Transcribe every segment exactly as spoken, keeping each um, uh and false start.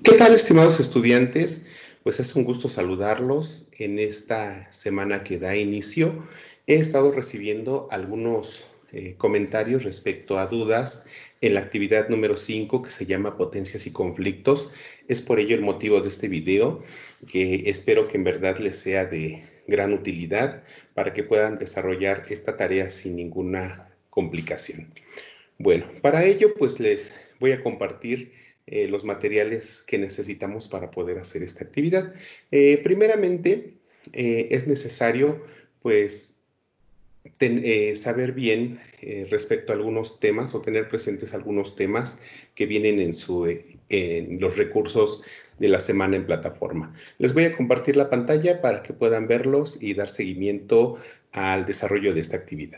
¿Qué tal, estimados estudiantes? Pues es un gusto saludarlos en esta semana que da inicio. He estado recibiendo algunos eh, comentarios respecto a dudas en la actividad número cinco que se llama Potencias y Conflictos. Es por ello el motivo de este video, que espero que en verdad les sea de gran utilidad para que puedan desarrollar esta tarea sin ninguna complicación. Bueno, para ello pues les voy a compartir eh, los materiales que necesitamos para poder hacer esta actividad. Eh, primeramente, eh, es necesario pues ten, eh, saber bien eh, respecto a algunos temas o tener presentes algunos temas que vienen en, su, eh, en los recursos de la semana en plataforma. Les voy a compartir la pantalla para que puedan verlos y dar seguimiento al desarrollo de esta actividad.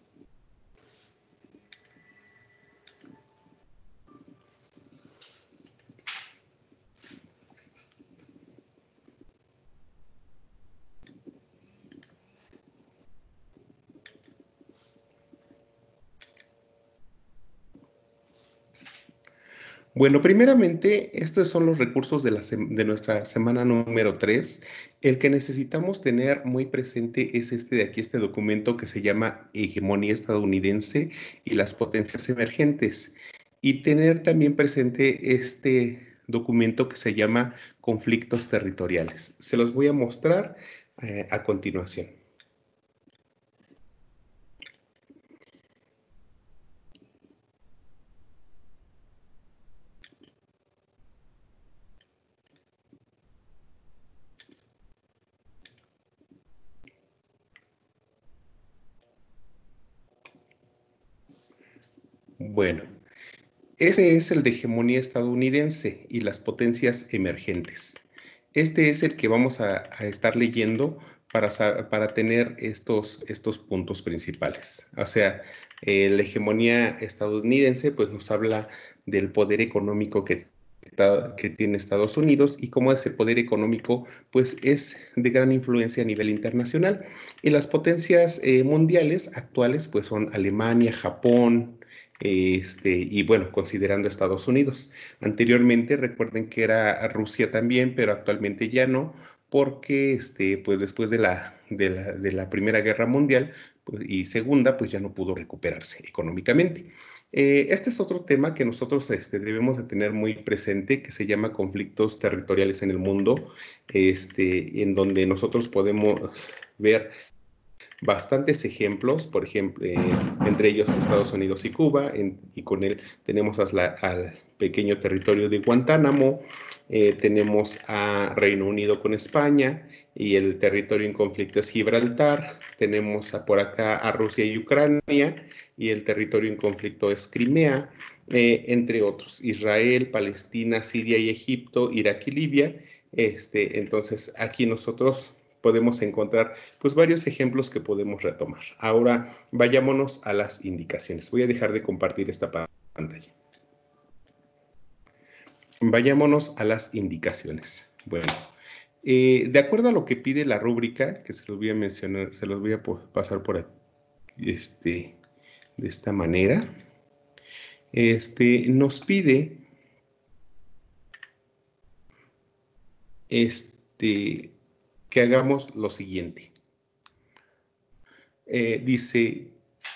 Bueno, primeramente, estos son los recursos de, la de nuestra semana número tres. El que necesitamos tener muy presente es este de aquí, este documento que se llama Hegemonía Estadounidense y las Potencias Emergentes. Y tener también presente este documento que se llama Conflictos Territoriales. Se los voy a mostrar eh, a continuación. Bueno, ese es el de hegemonía estadounidense y las potencias emergentes. Este es el que vamos a, a estar leyendo para, para tener estos, estos puntos principales. O sea, eh, la hegemonía estadounidense pues, nos habla del poder económico que, que tiene Estados Unidos y cómo ese poder económico pues, es de gran influencia a nivel internacional. Y las potencias eh, mundiales actuales pues, son Alemania, Japón, Este, y bueno, considerando Estados Unidos. Anteriormente recuerden que era Rusia también, pero actualmente ya no, porque este, pues después de la, de la, de la Primera Guerra Mundial pues, y Segunda, pues ya no pudo recuperarse económicamente. Eh, este es otro tema que nosotros este, debemos de tener muy presente, que se llama conflictos territoriales en el mundo, este, en donde nosotros podemos ver bastantes ejemplos, por ejemplo, eh, entre ellos Estados Unidos y Cuba, en, y con él tenemos la, al pequeño territorio de Guantánamo, eh, tenemos a Reino Unido con España, y el territorio en conflicto es Gibraltar, tenemos a, por acá a Rusia y Ucrania, y el territorio en conflicto es Crimea, eh, entre otros, Israel, Palestina, Siria y Egipto, Irak y Libia. Este, entonces, aquí nosotros podemos encontrar pues varios ejemplos que podemos retomar. Ahora vayámonos a las indicaciones. Voy a dejar de compartir esta pantalla. Vayámonos a las indicaciones. Bueno, eh, de acuerdo a lo que pide la rúbrica, que se los voy a mencionar, se los voy a pasar por aquí, este, de esta manera, este, nos pide este, que hagamos lo siguiente. Eh, dice,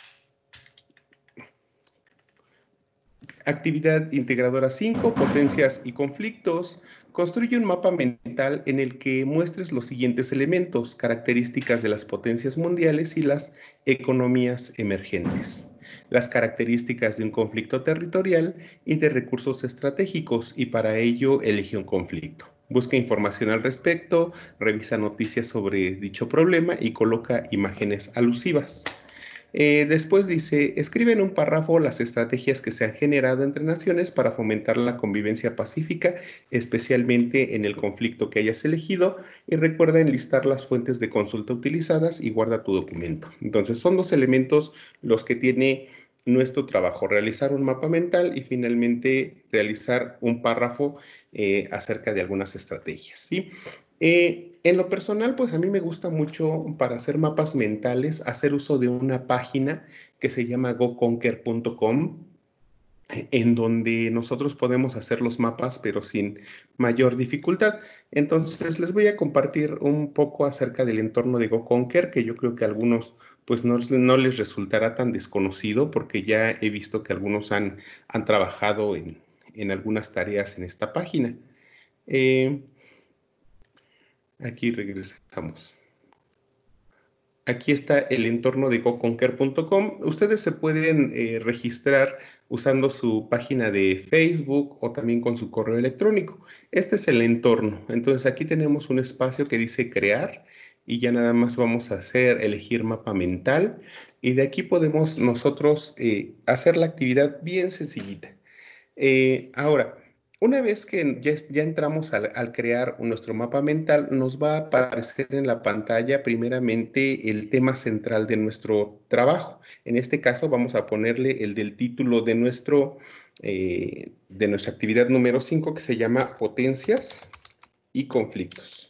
actividad integradora cinco, potencias y conflictos. Construye un mapa mental en el que muestres los siguientes elementos, características de las potencias mundiales y las economías emergentes, las características de un conflicto territorial y de recursos estratégicos, y para ello elige un conflicto. Busca información al respecto, revisa noticias sobre dicho problema y coloca imágenes alusivas. Eh, después dice, escribe en un párrafo las estrategias que se han generado entre naciones para fomentar la convivencia pacífica, especialmente en el conflicto que hayas elegido, y recuerda enlistar las fuentes de consulta utilizadas y guarda tu documento. Entonces, son dos elementos los que tiene nuestro trabajo, realizar un mapa mental y finalmente realizar un párrafo eh, acerca de algunas estrategias, ¿sí? Eh, en lo personal, pues a mí me gusta mucho para hacer mapas mentales hacer uso de una página que se llama go conquer punto com. en donde nosotros podemos hacer los mapas, pero sin mayor dificultad. Entonces, les voy a compartir un poco acerca del entorno de GoConquer, que yo creo que a algunos pues no, no les resultará tan desconocido, porque ya he visto que algunos han, han trabajado en, en algunas tareas en esta página. Eh, aquí regresamos. Aquí está el entorno de go conquer punto com. Ustedes se pueden eh, registrar usando su página de Facebook o también con su correo electrónico. Este es el entorno. Entonces aquí tenemos un espacio que dice crear y ya nada más vamos a hacer, elegir mapa mental y de aquí podemos nosotros eh, hacer la actividad bien sencillita. Eh, ahora, una vez que ya, ya entramos al, al crear nuestro mapa mental, nos va a aparecer en la pantalla primeramente el tema central de nuestro trabajo. En este caso vamos a ponerle el del título de, nuestro, eh, de nuestra actividad número cinco, que se llama Potencias y Conflictos.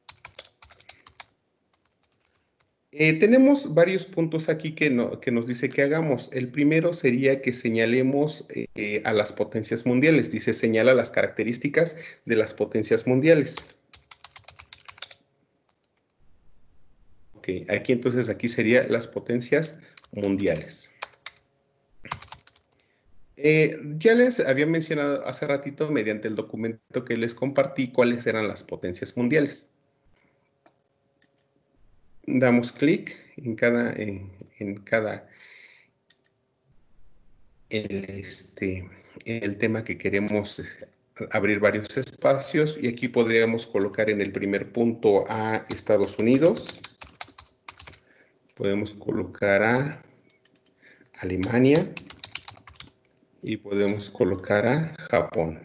Eh, tenemos varios puntos aquí que, no, que nos dice que hagamos. El primero sería que señalemos eh, a las potencias mundiales. Dice, señala las características de las potencias mundiales. Ok, aquí entonces, aquí sería las potencias mundiales. Eh, ya les había mencionado hace ratito, mediante el documento que les compartí, cuáles eran las potencias mundiales. Damos clic en cada, en, en cada el, este, el tema que queremos abrir varios espacios y aquí podríamos colocar en el primer punto a Estados Unidos, podemos colocar a Alemania y podemos colocar a Japón.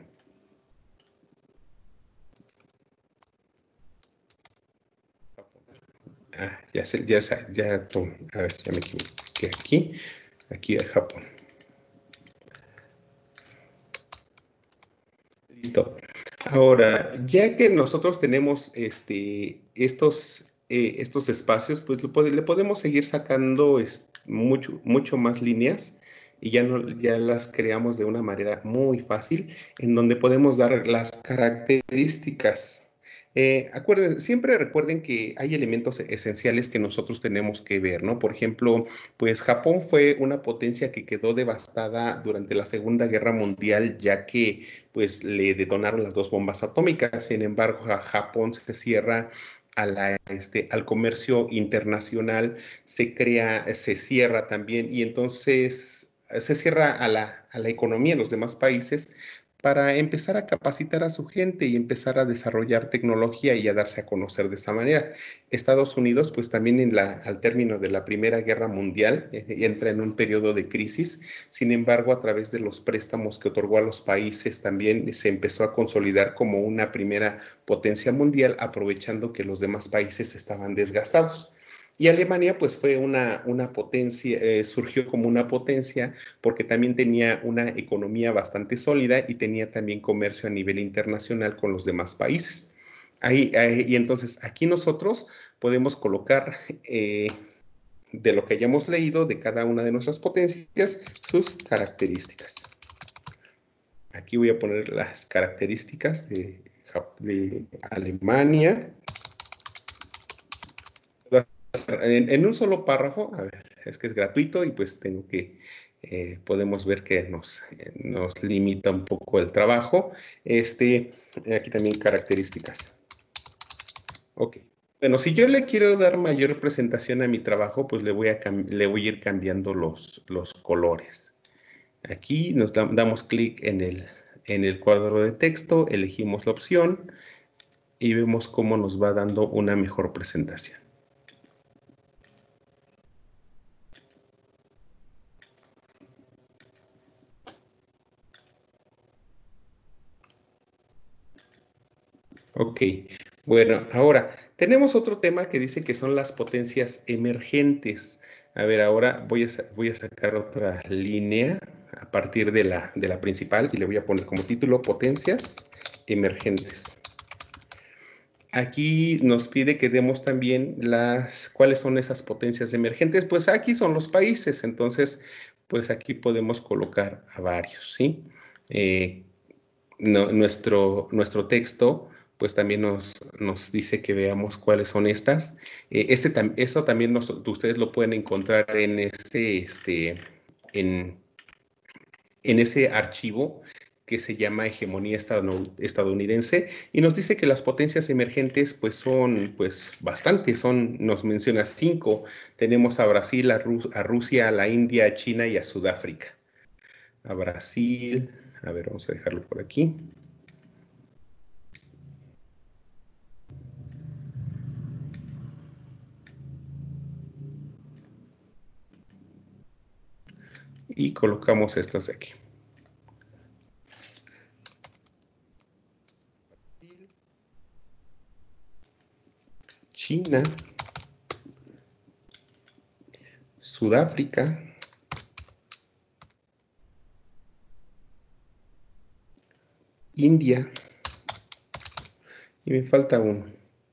Ah, ya sé, ya sé, ya, a ver, ya me equivoqué aquí, aquí a Japón. Listo. Ahora, ya que nosotros tenemos este, estos, eh, estos espacios, pues le podemos seguir sacando es, mucho, mucho más líneas y ya, no, ya las creamos de una manera muy fácil, en donde podemos dar las características. Eh, acuérdense, siempre recuerden que hay elementos esenciales que nosotros tenemos que ver, ¿no? Por ejemplo, pues Japón fue una potencia que quedó devastada durante la Segunda Guerra Mundial, ya que pues le detonaron las dos bombas atómicas. Sin embargo, Japón se cierra a la, este, al comercio internacional, se crea, se cierra también y entonces se cierra a la, a la economía en los demás países para empezar a capacitar a su gente y empezar a desarrollar tecnología y a darse a conocer de esa manera. Estados Unidos, pues también en la, al término de la Primera Guerra Mundial, eh, entra en un periodo de crisis. Sin embargo, a través de los préstamos que otorgó a los países, también se empezó a consolidar como una primera potencia mundial, aprovechando que los demás países estaban desgastados. Y Alemania, pues fue una, una potencia, eh, surgió como una potencia porque también tenía una economía bastante sólida y tenía también comercio a nivel internacional con los demás países. Ahí, ahí, y entonces aquí nosotros podemos colocar eh, de lo que hayamos leído de cada una de nuestras potencias sus características. Aquí voy a poner las características de, de Alemania. En, en, un solo párrafo, a ver, es que es gratuito y pues tengo que, eh, podemos ver que nos, eh, nos limita un poco el trabajo. Este, aquí también características. Ok. Bueno, si yo le quiero dar mayor presentación a mi trabajo, pues le voy a, le voy a ir cambiando los, los colores. Aquí nos da, damos clic en el, en el cuadro de texto, elegimos la opción y vemos cómo nos va dando una mejor presentación. Ok, bueno, ahora tenemos otro tema que dice que son las potencias emergentes. A ver, ahora voy a, voy a sacar otra línea a partir de la, de la principal y le voy a poner como título potencias emergentes. Aquí nos pide que demos también las, cuáles son esas potencias emergentes. Pues aquí son los países, entonces pues aquí podemos colocar a varios, ¿sí? Eh, no, nuestro, nuestro texto pues también nos, nos dice que veamos cuáles son estas. Eh, este, eso también nos, ustedes lo pueden encontrar en, este, este, en, en ese archivo que se llama Hegemonía Estadounidense, y nos dice que las potencias emergentes pues son pues bastantes, son, nos menciona cinco. Tenemos a Brasil, a, Rus a Rusia, a la India, a China y a Sudáfrica. A Brasil, a ver, vamos a dejarlo por aquí. Y colocamos estas de aquí. China, Sudáfrica, India, y me falta uno.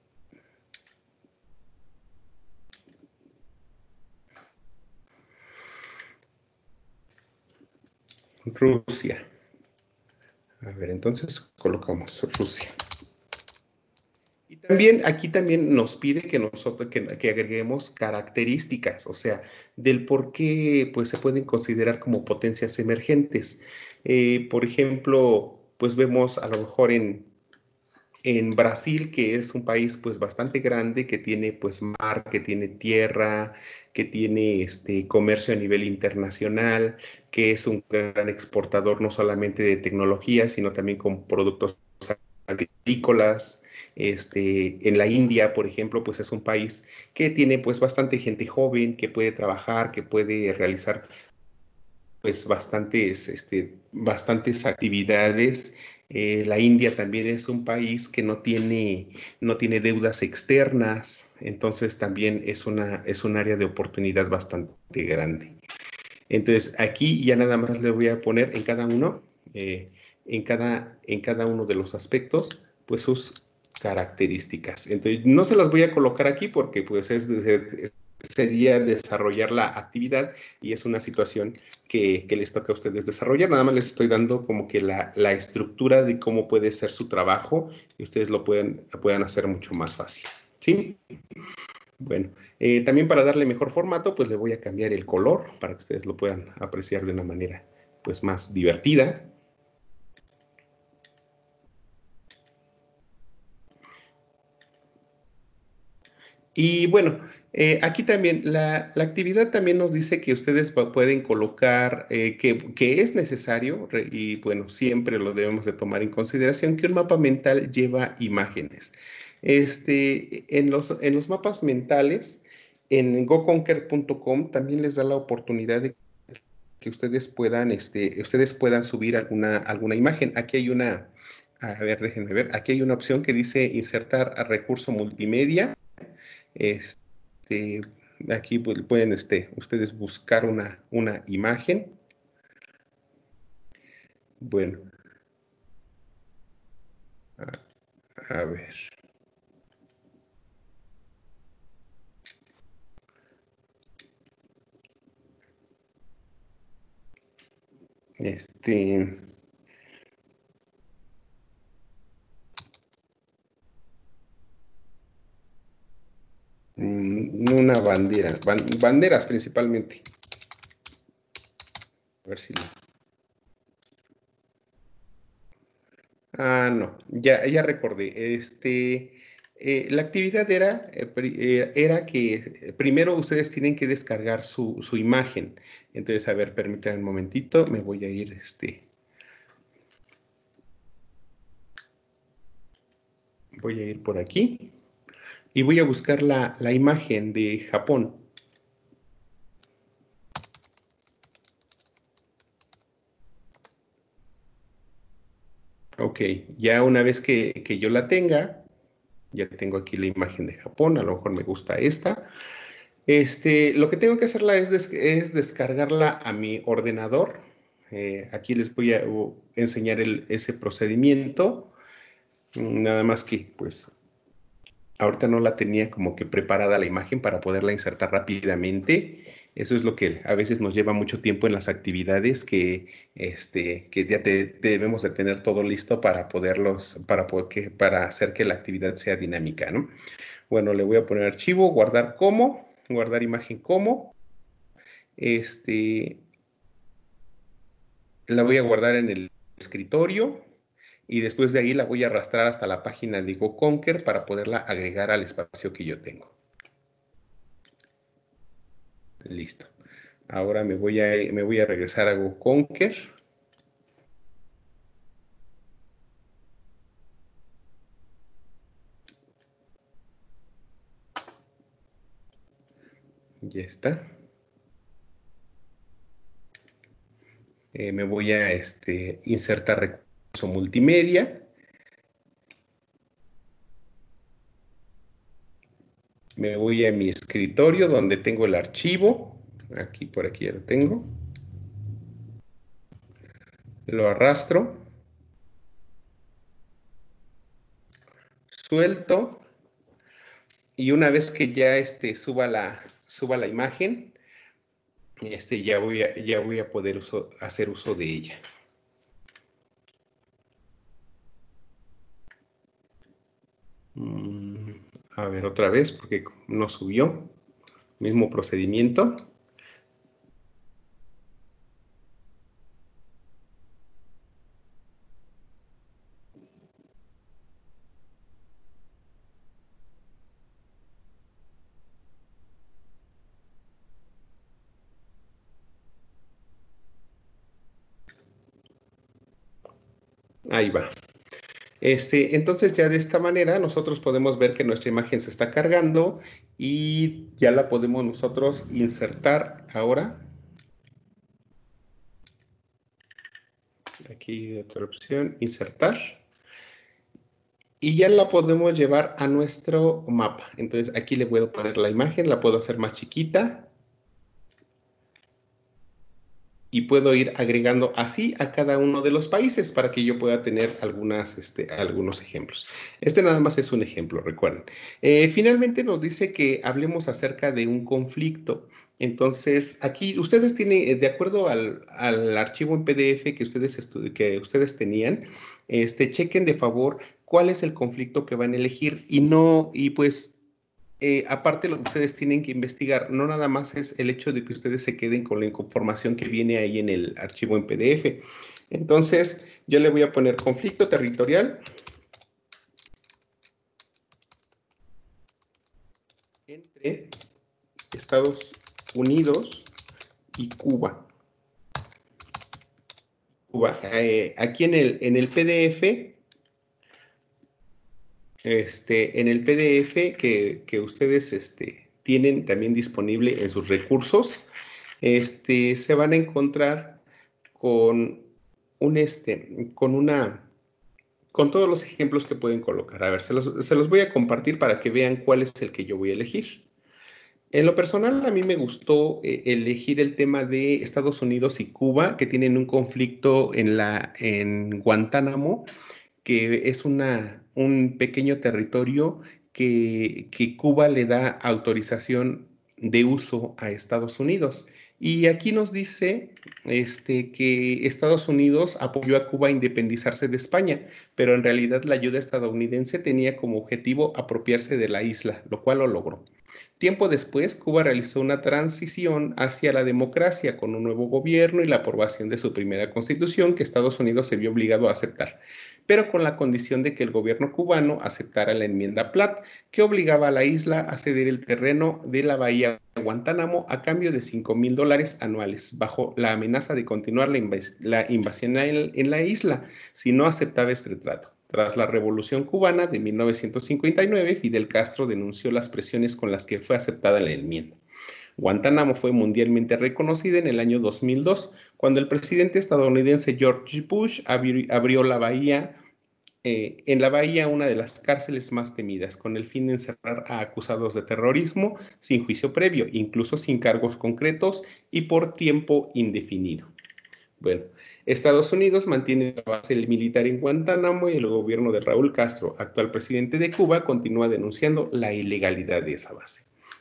Rusia. A ver, entonces colocamos Rusia. Y también aquí también nos pide que nosotros que, que agreguemos características, o sea, del por qué pues, se pueden considerar como potencias emergentes. Eh, por ejemplo, pues vemos a lo mejor en, en Brasil, que es un país pues bastante grande, que tiene pues mar, que tiene tierra, que tiene este comercio a nivel internacional, que es un gran exportador no solamente de tecnología, sino también con productos agrícolas. Este, en la India, por ejemplo, pues es un país que tiene pues bastante gente joven, que puede trabajar, que puede realizar pues bastantes, este, bastantes actividades. Eh, la India también es un país que no tiene, no tiene deudas externas, entonces también es, una, es un área de oportunidad bastante grande. Entonces aquí ya nada más le voy a poner en cada uno, eh, en, cada, en cada uno de los aspectos, pues sus características. Entonces no se las voy a colocar aquí porque pues es, es sería desarrollar la actividad y es una situación que, que, les toca a ustedes desarrollar. Nada más les estoy dando como que la, la estructura de cómo puede ser su trabajo y ustedes lo pueden, puedan hacer mucho más fácil. ¿Sí? Bueno, eh, también para darle mejor formato, pues le voy a cambiar el color para que ustedes lo puedan apreciar de una manera pues más divertida. Y bueno, eh, aquí también la, la, actividad también nos dice que ustedes pueden colocar eh, que, que es necesario, y bueno, siempre lo debemos de tomar en consideración, que un mapa mental lleva imágenes. Este, en, los, en los mapas mentales, en go conquer punto com también les da la oportunidad de que ustedes puedan, este, ustedes puedan subir alguna, alguna imagen. Aquí hay una, a ver, déjenme ver, aquí hay una opción que dice insertar a recurso multimedia. Este, aquí pueden este, ustedes buscar una, una imagen. Bueno, a, a ver. Este, una bandera, banderas principalmente. A ver si lo... Ah, no, ya, ya recordé. Este, eh, la actividad era, eh, era que primero ustedes tienen que descargar su, su imagen. Entonces, a ver, permítanme un momentito, me voy a ir, este, voy a ir por aquí y voy a buscar la, la imagen de Japón. Ok, ya una vez que, que yo la tenga, ya tengo aquí la imagen de Japón, a lo mejor me gusta esta. Este, lo que tengo que hacerla es, des es descargarla a mi ordenador. Eh, aquí les voy a uh, enseñar el, ese procedimiento. Nada más que, pues, ahorita no la tenía como que preparada la imagen para poderla insertar rápidamente. Eso es lo que a veces nos lleva mucho tiempo en las actividades que, este, que ya te- debemos de tener todo listo para poderlos, para, poder que, para hacer que la actividad sea dinámica, ¿no? Bueno, le voy a poner archivo, guardar como, guardar imagen como, este, la voy a guardar en el escritorio y después de ahí la voy a arrastrar hasta la página de GoConquer para poderla agregar al espacio que yo tengo. Listo. Ahora me voy a, me voy a regresar a GoConquer. Ya está. Eh, me voy a este, insertar recurso multimedia. Me voy a mi escritorio donde tengo el archivo. Aquí, por aquí ya lo tengo. Lo arrastro. Suelto. Y una vez que ya este, suba, la, suba la imagen, este, ya, voy a, ya voy a poder uso, hacer uso de ella. Mm, a ver, otra vez, porque no subió. Mismo procedimiento. Ahí va. Este, entonces ya de esta manera nosotros podemos ver que nuestra imagen se está cargando y ya la podemos nosotros insertar ahora. Aquí otra opción, insertar. Y ya la podemos llevar a nuestro mapa. Entonces aquí le puedo poner la imagen, la puedo hacer más chiquita. Y puedo ir agregando así a cada uno de los países para que yo pueda tener algunas, este, algunos ejemplos. Este nada más es un ejemplo, recuerden. Eh, finalmente nos dice que hablemos acerca de un conflicto. Entonces, aquí ustedes tienen, eh, de acuerdo al, al archivo en P D F que ustedes, que ustedes tenían, este, chequen de favor cuál es el conflicto que van a elegir y no, y pues eh, aparte lo que ustedes tienen que investigar, no nada más es el hecho de que ustedes se queden con la información que viene ahí en el archivo en P D F. Entonces, yo le voy a poner conflicto territorial entre Estados Unidos y Cuba. Cuba. Eh, aquí en el, en el P D F, este, en el P D F que, que ustedes este, tienen también disponible en sus recursos, este, se van a encontrar con un este, con una, con todos los ejemplos que pueden colocar. A ver, se los, se los voy a compartir para que vean cuál es el que yo voy a elegir. En lo personal, a mí me gustó eh, elegir el tema de Estados Unidos y Cuba, que tienen un conflicto en, la, en Guantánamo, que es una, un pequeño territorio que, que Cuba le da autorización de uso a Estados Unidos. Y aquí nos dice este, que Estados Unidos apoyó a Cuba a independizarse de España, pero en realidad la ayuda estadounidense tenía como objetivo apropiarse de la isla, lo cual lo logró. Tiempo después, Cuba realizó una transición hacia la democracia con un nuevo gobierno y la aprobación de su primera constitución que Estados Unidos se vio obligado a aceptar, pero con la condición de que el gobierno cubano aceptara la enmienda Platt, que obligaba a la isla a ceder el terreno de la bahía de Guantánamo a cambio de cinco mil dólares anuales, bajo la amenaza de continuar la, invas la invasión en la isla si no aceptaba este trato. Tras la Revolución Cubana de mil novecientos cincuenta y nueve, Fidel Castro denunció las presiones con las que fue aceptada la enmienda. Guantánamo fue mundialmente reconocida en el año dos mil dos, cuando el presidente estadounidense George Bush abrió la bahía, eh, en la bahía una de las cárceles más temidas, con el fin de encerrar a acusados de terrorismo sin juicio previo, incluso sin cargos concretos y por tiempo indefinido. Bueno, Estados Unidos mantiene la base militar en Guantánamo y el gobierno de Raúl Castro, actual presidente de Cuba, continúa denunciando la ilegalidad de esa base.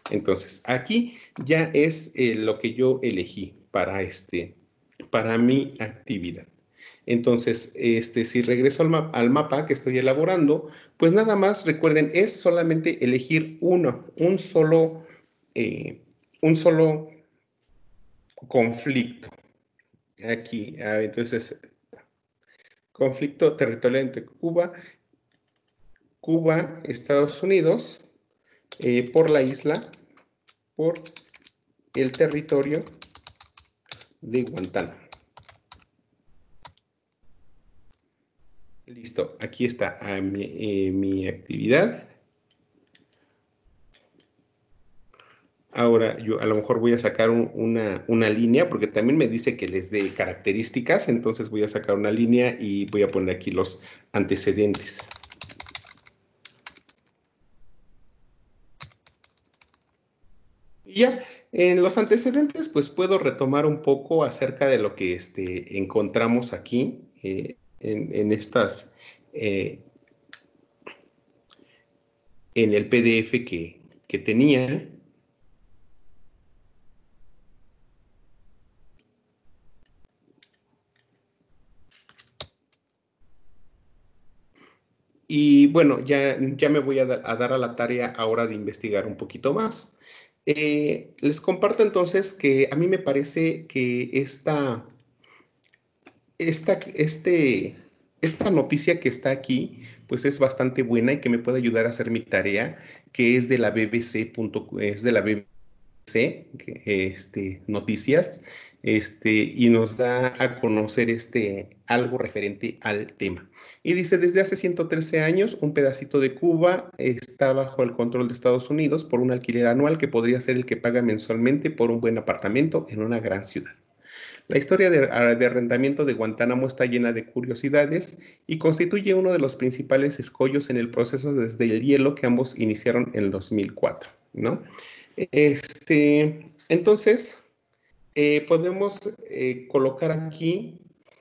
Entonces, aquí ya es eh, lo que yo elegí para, este, para mi actividad. Entonces, este, si regreso al, ma al mapa que estoy elaborando, pues nada más recuerden, es solamente elegir uno, un solo, eh, un solo conflicto. Aquí, ah, entonces, conflicto territorial entre Cuba, Cuba, Estados Unidos, eh, por la isla, por el territorio de Guantánamo. Listo, aquí está ah, mi, eh, mi actividad. Ahora yo a lo mejor voy a sacar un, una, una línea, porque también me dice que les dé características, entonces voy a sacar una línea y voy a poner aquí los antecedentes. Y ya, en los antecedentes, pues puedo retomar un poco acerca de lo que este, encontramos aquí eh, en, en, estas, eh, en el P D F que, que tenía. Y bueno, ya, ya me voy a, da, a, dar a la tarea ahora de investigar un poquito más. Eh, les comparto entonces que a mí me parece que esta, esta, este, esta noticia que está aquí, pues es bastante buena y que me puede ayudar a hacer mi tarea, que es de la B B C. Es de la B B C, este, noticias, este, y nos da a conocer este, algo referente al tema. Y dice, desde hace ciento trece años, un pedacito de Cuba está bajo el control de Estados Unidos por un alquiler anual que podría ser el que paga mensualmente por un buen apartamento en una gran ciudad. La historia de, de arrendamiento de Guantánamo está llena de curiosidades y constituye uno de los principales escollos en el proceso desde el hielo que ambos iniciaron en el dos mil cuatro, ¿no? Este, entonces, eh, podemos eh, colocar aquí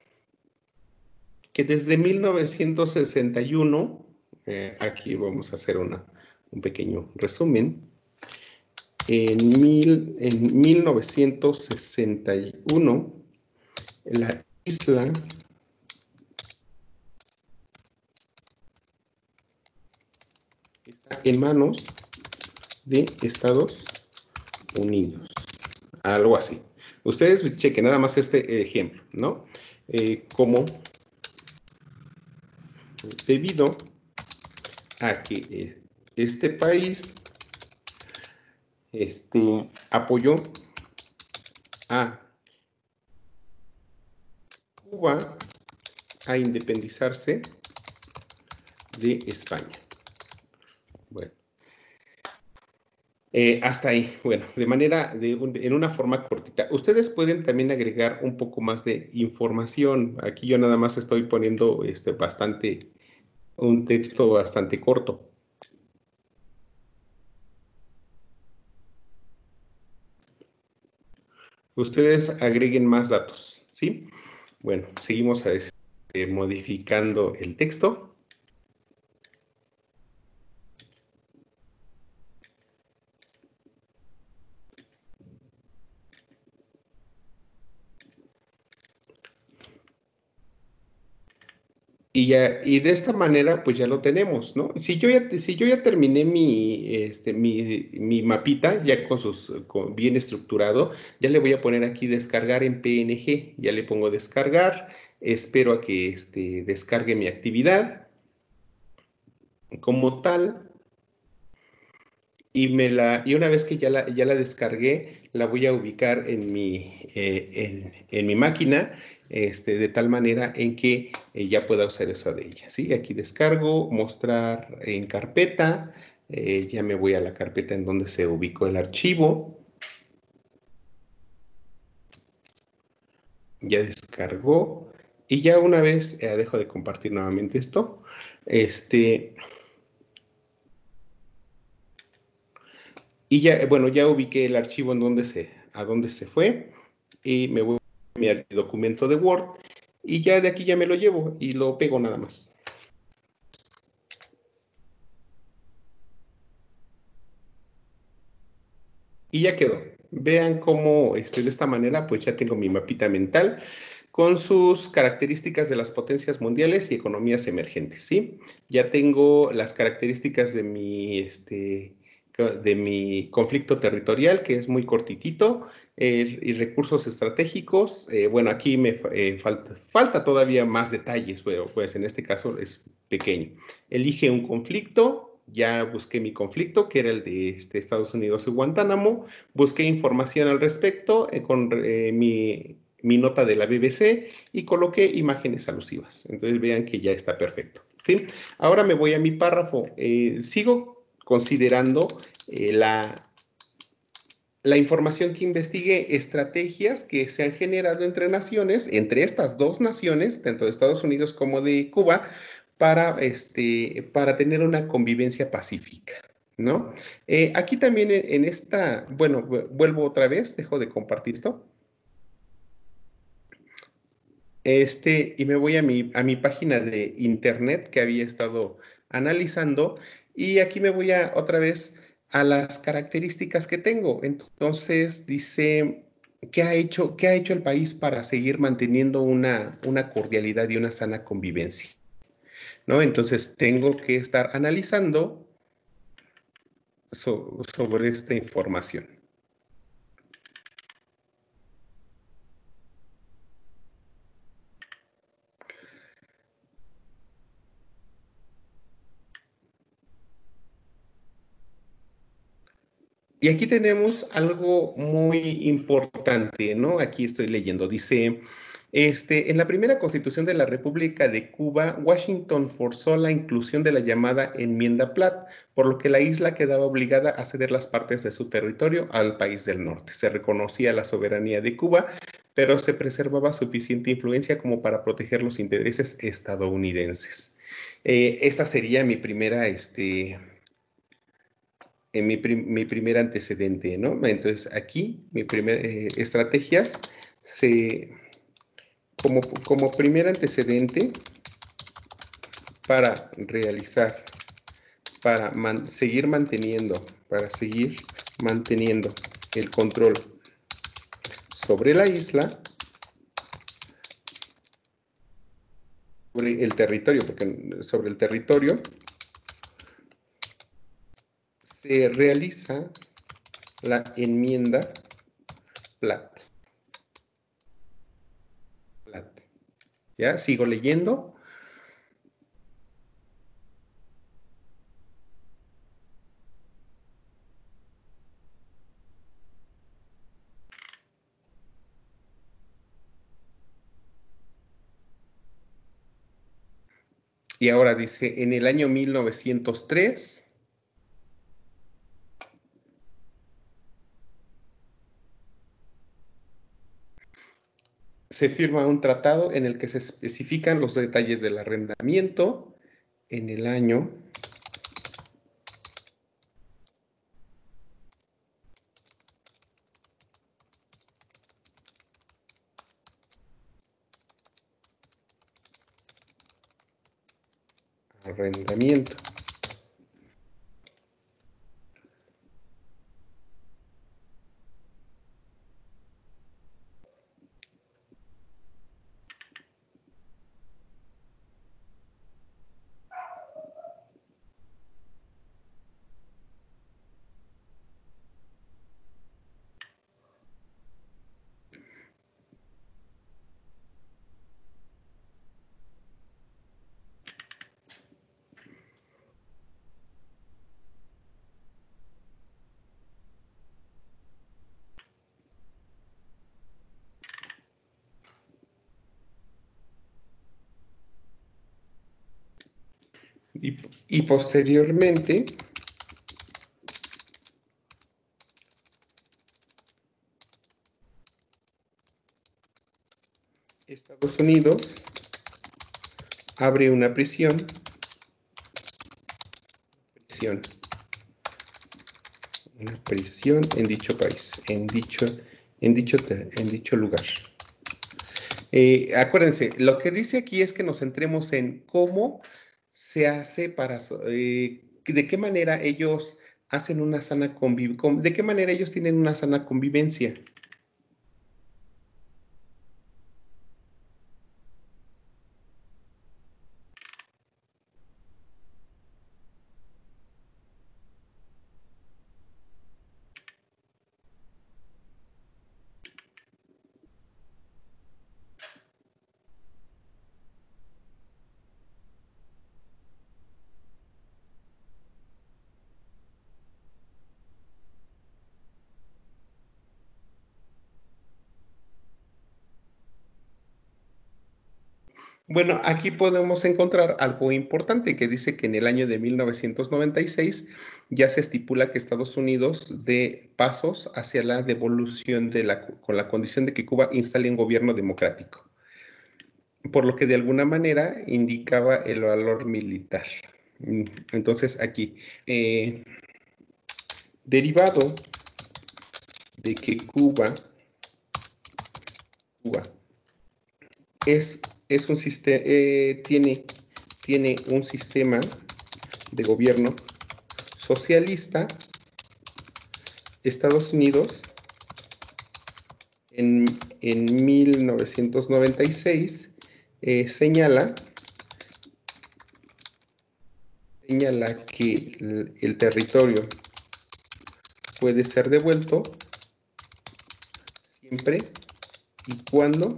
que desde mil novecientos sesenta y uno, eh, aquí vamos a hacer una, un pequeño resumen, en, mil, en mil novecientos sesenta y uno, la isla está en manos de Estados Unidos, algo así. Ustedes chequen nada más este ejemplo, ¿no? Eh, como debido a que este país este, apoyó a Cuba a independizarse de España. Bueno, eh, hasta ahí. Bueno, de manera, de un, en una forma cortita. Ustedes pueden también agregar un poco más de información. Aquí yo nada más estoy poniendo este, bastante, un texto bastante corto. Ustedes agreguen más datos, ¿sí? Bueno, seguimos a este, modificando el texto. Y, ya, y de esta manera, pues ya lo tenemos, ¿no? Si yo ya, si yo ya terminé mi, este, mi, mi mapita, ya con sus, con, bien estructurado, ya le voy a poner aquí descargar en P N G. Ya le pongo descargar, espero a que este, descargue mi actividad como tal. Y, me la, y una vez que ya la, ya la descargué, la voy a ubicar en mi, eh, en, en mi máquina, este, de tal manera en que eh, ya pueda usar eso de ella. ¿Sí? Aquí descargo, mostrar en carpeta, eh, ya me voy a la carpeta en donde se ubicó el archivo. Ya descargó. Y ya una vez, eh, dejo de compartir nuevamente esto, este... Y ya, bueno, ya ubiqué el archivo en donde se, a dónde se fue y me voy a mi documento de Word y ya de aquí ya me lo llevo y lo pego nada más. Y ya quedó. Vean cómo este, de esta manera pues ya tengo mi mapita mental con sus características de las potencias mundiales y economías emergentes, ¿sí? Ya tengo las características de mi, este, de mi conflicto territorial, que es muy cortitito, eh, y recursos estratégicos. Eh, bueno, aquí me eh, falta, falta todavía más detalles, pero pues en este caso es pequeño. Elige un conflicto. Ya busqué mi conflicto, que era el de este, Estados Unidos y Guantánamo. Busqué información al respecto eh, con eh, mi mi nota de la B B C y coloqué imágenes alusivas. Entonces vean que ya está perfecto. ¿Sí? Ahora me voy a mi párrafo. Eh, sigo considerando eh, la, la información que investigué, estrategias que se han generado entre naciones, entre estas dos naciones, tanto de Estados Unidos como de Cuba, para, este, para tener una convivencia pacífica. ¿No? Eh, aquí también en, en esta, bueno, vuelvo otra vez, dejo de compartir esto. Este, y me voy a mi, a mi página de internet que había estado analizando y aquí me voy a otra vez a las características que tengo. Entonces dice, ¿qué ha hecho, qué ha hecho el país para seguir manteniendo una, una cordialidad y una sana convivencia? ¿No? Entonces tengo que estar analizando so, sobre esta información. Y aquí tenemos algo muy importante, ¿no? Aquí estoy leyendo, dice, este, en la primera constitución de la República de Cuba, Washington forzó la inclusión de la llamada enmienda Platt, por lo que la isla quedaba obligada a ceder las partes de su territorio al país del norte. Se reconocía la soberanía de Cuba, pero se preservaba suficiente influencia como para proteger los intereses estadounidenses. Eh, esta sería mi primera, este, en mi, prim mi, primer antecedente, ¿no? Entonces, aquí, mi primer eh, estrategias, se, como, como primer antecedente para realizar, para man, seguir manteniendo, para seguir manteniendo el control sobre la isla, sobre el territorio, porque sobre el territorio se realiza la enmienda Platt. Platt. ¿Ya? Sigo leyendo. Y ahora dice, en el año mil novecientos tres, se firma un tratado en el que se especifican los detalles del arrendamiento en el año arrendamiento. Y, y posteriormente, Estados Unidos abre una prisión, prisión, una prisión en dicho país, en dicho, en dicho, en dicho lugar. Eh, acuérdense, lo que dice aquí es que nos centremos en cómo se hace para, eh, de qué manera ellos hacen una sana convivencia. ¿De qué manera ellos tienen una sana convivencia? Bueno, aquí podemos encontrar algo importante que dice que en el año de mil novecientos noventa y seis ya se estipula que Estados Unidos dé pasos hacia la devolución de la, con la condición de que Cuba instale un gobierno democrático, por lo que de alguna manera indicaba el valor militar. Entonces aquí, eh, derivado de que Cuba, Cuba es, es un sistema, eh, tiene, tiene un sistema de gobierno socialista, Estados Unidos en, en mil novecientos noventa y seis eh, señala, señala que el, el territorio puede ser devuelto siempre y cuando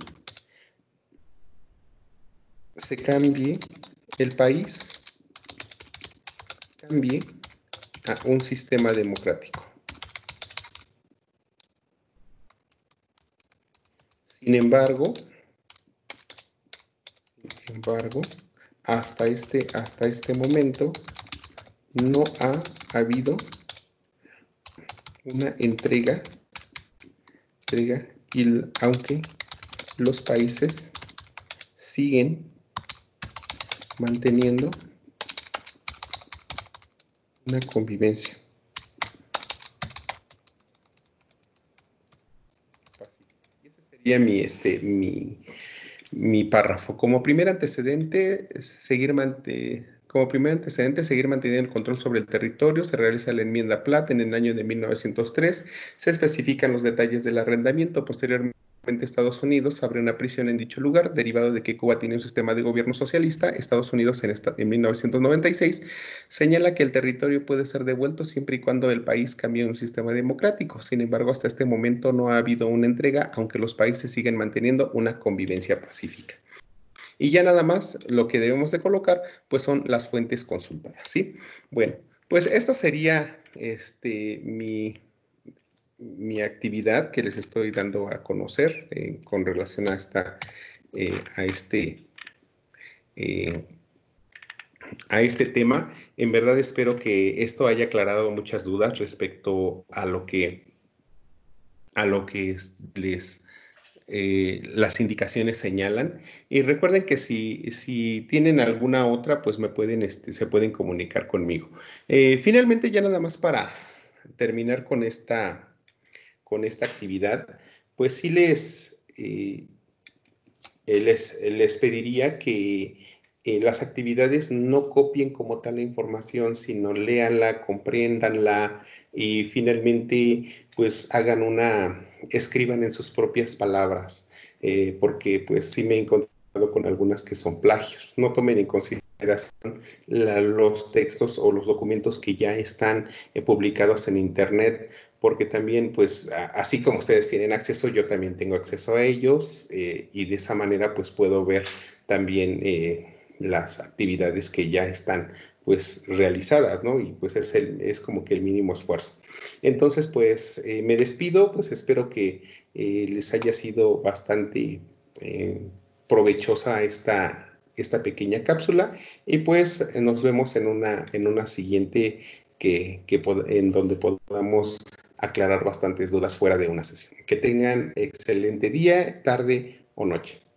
se cambie el país, cambie a un sistema democrático. Sin embargo, sin embargo, hasta este, hasta este momento no ha habido una entrega, entrega y aunque los países siguen manteniendo una convivencia pacífica. Y ese sería mi, este, mi, mi párrafo. Como primer antecedente, seguir manteniendo Como primer antecedente, seguir manteniendo el control sobre el territorio. Se realiza la enmienda Platt en el año de mil novecientos tres. Se especifican los detalles del arrendamiento. Posteriormente, Estados Unidos abre una prisión en dicho lugar, derivado de que Cuba tiene un sistema de gobierno socialista. Estados Unidos en, esta, en mil novecientos noventa y seis señala que el territorio puede ser devuelto siempre y cuando el país cambie un sistema democrático. Sin embargo, hasta este momento no ha habido una entrega, aunque los países siguen manteniendo una convivencia pacífica. Y ya nada más lo que debemos de colocar, pues son las fuentes consultadas, ¿sí? Bueno, pues esto sería este, mi, mi actividad que les estoy dando a conocer eh, con relación a, esta, eh, a, este, eh, a este tema. En verdad espero que esto haya aclarado muchas dudas respecto a lo que, a lo que les... Eh, las indicaciones señalan. Y recuerden que si, si tienen alguna otra, pues me pueden, este, se pueden comunicar conmigo. Eh, finalmente, ya nada más para terminar con esta, con esta actividad, pues sí les, eh, les, les pediría que eh, las actividades no copien como tal la información, sino léanla, compréndanla y finalmente pues hagan una, escriban en sus propias palabras, eh, porque pues sí me he encontrado con algunas que son plagios. No tomen en consideración la, los textos o los documentos que ya están eh, publicados en Internet, porque también, pues, a, así como ustedes tienen acceso, yo también tengo acceso a ellos eh, y de esa manera, pues, puedo ver también eh, las actividades que ya están, pues, realizadas, ¿no? Y pues es, el, es como que el mínimo esfuerzo. Entonces, pues, eh, me despido, pues espero que eh, les haya sido bastante eh, provechosa esta, esta pequeña cápsula y pues nos vemos en una, en una siguiente que, que en donde podamos aclarar bastantes dudas fuera de una sesión. Que tengan excelente día, tarde o noche.